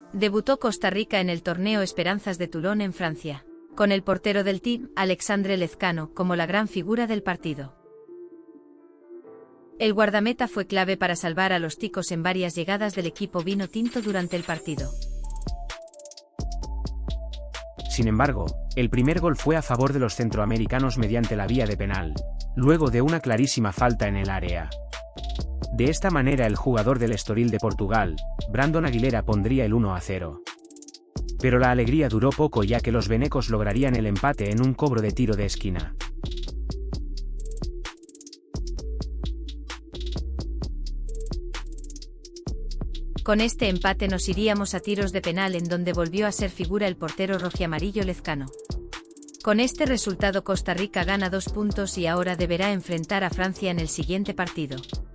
Debutó Costa Rica en el torneo Esperanzas de Toulon en Francia, con el portero del team, Alexandre Lezcano, como la gran figura del partido. El guardameta fue clave para salvar a los ticos en varias llegadas del equipo vino tinto durante el partido. Sin embargo, el primer gol fue a favor de los centroamericanos mediante la vía de penal, luego de una clarísima falta en el área. De esta manera el jugador del Estoril de Portugal, Brandon Aguilera, pondría el 1-0. Pero la alegría duró poco, ya que los venecos lograrían el empate en un cobro de tiro de esquina. Con este empate nos iríamos a tiros de penal, en donde volvió a ser figura el portero rojiamarillo Lezcano. Con este resultado Costa Rica gana 2 puntos y ahora deberá enfrentar a Francia en el siguiente partido.